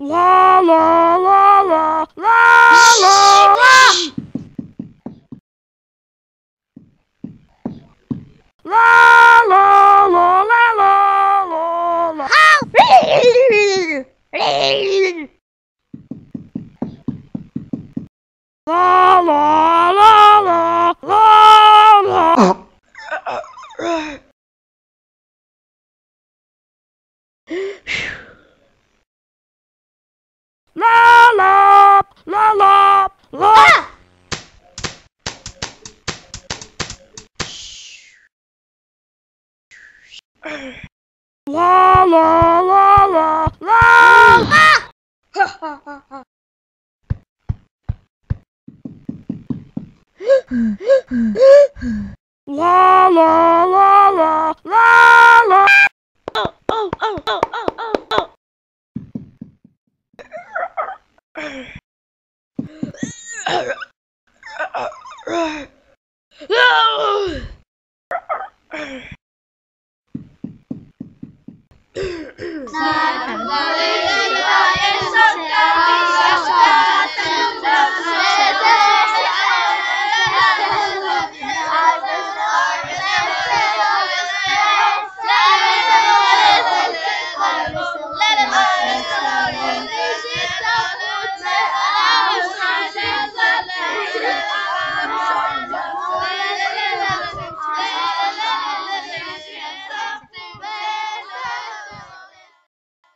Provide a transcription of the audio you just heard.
La la la la la la la la la la la la la. La la la la la la. La la la la la. La la la la la. La la la la la la. Oh, oh, oh, oh.